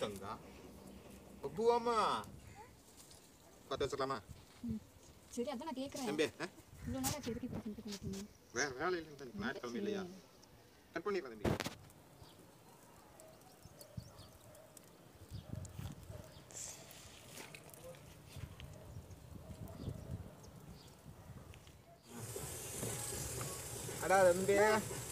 தங்கா அப்புவாமா பார்த்து வச்சிடலாமா? சரி அதான் நான் கேட்குறேன். தம்பி இவ்வளோ நாள் ஆச்சு எதுக்கு இப்படி செஞ்சுட்டு வந்துட்டீங்க? வேறு வேலை இல்லைன்னு தம்பி, ஞாயிற்றுக்கிழமை இல்லையா? கட் பண்ணிடுறேன் தம்பி. அடா தம்பி